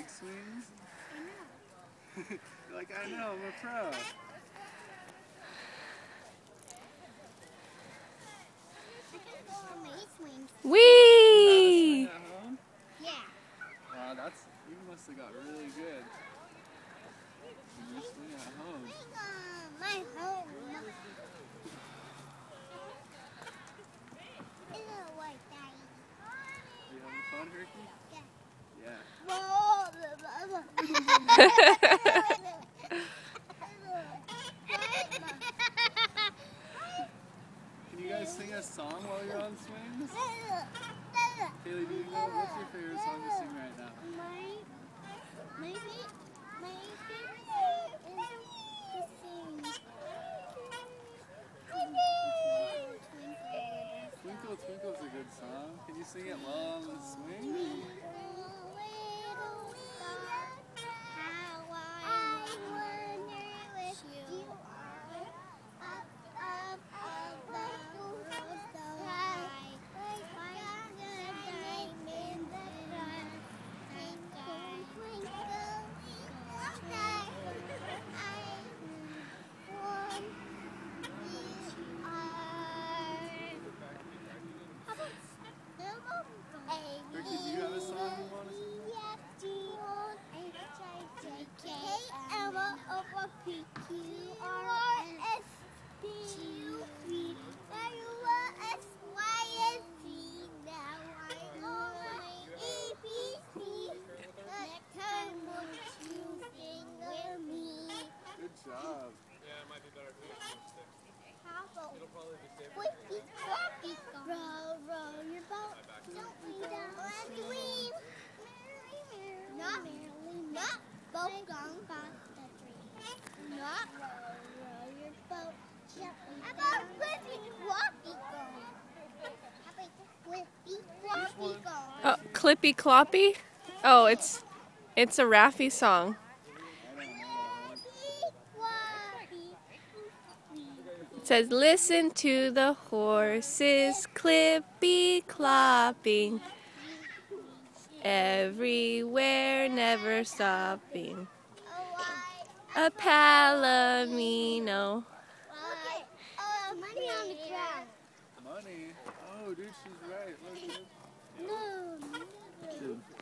big swings? You're like, I know, I'm a pro. Whee! Yeah. Wow, you must have got really good. When you're swinging at home. My home. You having fun, Herky? Yeah. Can you guys sing a song while you're on swings? Kaylee, do you know what's your favorite song to sing right now? My favorite is to sing Twinkle Twinkle's a good song. Can you sing it while on the swing? Ricky, do you have a song you want to sing? Good job. Yeah, it might be better if we have one stick. It'll probably be safer. Row, row your boat. Don't be down the stream. Not boat gone past the tree. Not row your boat. How about flippy floppy gone? How about flippy floppy gone? Oh, Clippy Cloppy? Oh, it's a Raffi song. It says, listen to the horses clippy clopping, everywhere never stopping. A palomino. Money on the ground. Money? Oh, dude, she's right. Look, No.